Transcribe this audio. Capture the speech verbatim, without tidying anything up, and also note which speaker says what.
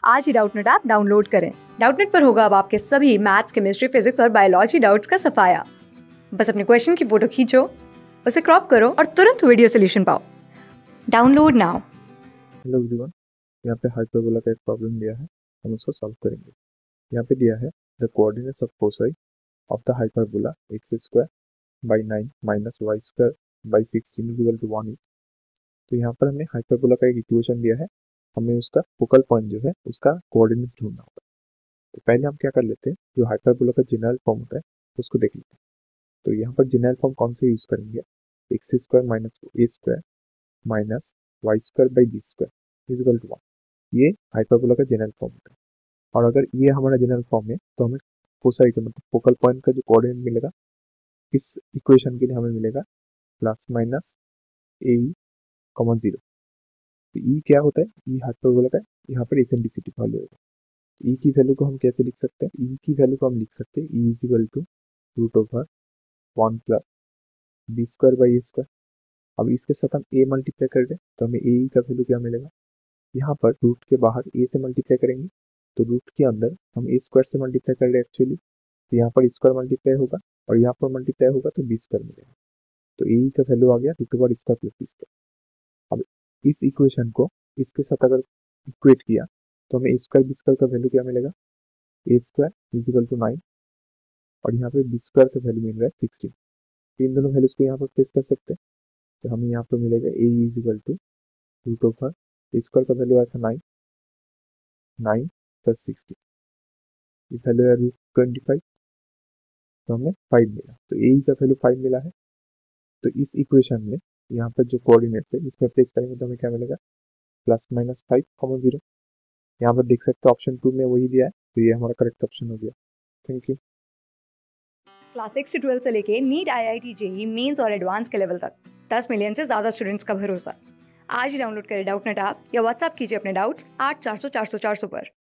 Speaker 1: आज ही Doubtnut app download करें। डाउटनेट पर होगा अब आपके सभी मैथ्स, केमिस्ट्री, फिजिक्स और बायोलॉजी डाउट्स का सफाया। बस अपने क्वेश्चन की फोटो खींचो, उसे क्रॉप करो और तुरंत वीडियो सोल्यूशन पाओ। Download now.
Speaker 2: हेलो एवरीवन, यहाँ पे हाइपरबोला का एक प्रॉब्लम दिया है, हम उसको सॉल्व करेंगे। यहाँ पे दिया है the coordinates of foci of the hyperbola x square by nine minus y square by sixteen is equal to one is. तो यहाँ पर हमें हाइपरबोला का एक इक्वेशन दिया है, हमें उसका फोकल पॉइंट जो है उसका कोऑर्डिनेट्स ढूंढना होगा। तो पहले हम क्या कर लेते हैं, जो हाइपरबोला का जनरल फॉर्म होता है उसको देख लेते हैं। तो यहाँ पर जनरल फॉर्म कौन से यूज करेंगे, x square minus a square minus y square by b square is equal to one. ये हाइपरबोला का जनरल फॉर्म होता है। और अगर ये हमारा जनरल फॉर्म है तो हमें फोसाई का मतलब फोकल पॉइंट का जो कोऑर्डिनेट मिलेगा इस इक्वेशन के लिए हमें मिलेगा plus minus a common zero. तो ई क्या होता है, ई हाइपरबोला का यहाँ पर एसेंट्रिसिटी वैल्यू होगा। ई की वैल्यू को हम कैसे लिख सकते हैं, ई की वैल्यू को हम लिख सकते हैं e is equal to root over one plus B square by a square. अब इसके साथ हम ए मल्टीप्लाई कर दें तो हमें ए का वैल्यू क्या मिलेगा, यहाँ पर रूट के बाहर ए से मल्टीप्लाई करेंगे तो रूट के अंदर हम ए स्क्वायर से मल्टीप्लाई कर रहे हैं एक्चुअली, तो यहाँ पर स्क्वायर मल्टीप्लाई होगा और यहाँ पर मल्टीप्लाई होगा तो बी स्क्वायर मिलेगा। तो ए का वैल्यू आ गया root over square plus B square. अब इस इक्वेशन को इसके साथ अगर इक्वेट किया तो हमें ए स्क्वायर बी स्क्वायर का वैल्यू क्या मिलेगा, A square is equal to nine और यहाँ पे बी स्क्वायर का वैल्यू मिल रहा है सिक्सटीन। तो इन दोनों वैल्यूज को यहाँ पर प्लेस कर सकते हैं, तो हमें यहाँ पर मिलेगा A is equal to root over square का वैल्यू आया था नाइन, नाइन प्लस सिक्सटीन, ये वैल्यू है रूट ट्वेंटी फाइव, तो हमें फाइव मिला। तो ए का वैल्यू फाइव मिला है। तो इस इक्वेशन में यहाँ पर जो कोऑर्डिनेट्स है इसमें प्लेस करेंगे तो हमें क्या मिलेगा, plus minus five common zero. यहाँ पर देख सकते हो ऑप्शन टू में वही दिया है, तो ये हमारा करेक्ट ऑप्शन हो गया। Thank you.
Speaker 1: क्लास सिक्स से ट्वेल्थ से लेके NEET, I I T, JEE Mains और एडवांस के लेवल तक दस मिलियन से ज्यादा स्टूडेंट्स का भरोसा। आज ही डाउनलोड करें डाउटनेट ऐप या व्हाट्सएप कीजिए अपने डाउट्स आठ चार सौ चार सौ चार सौ पर।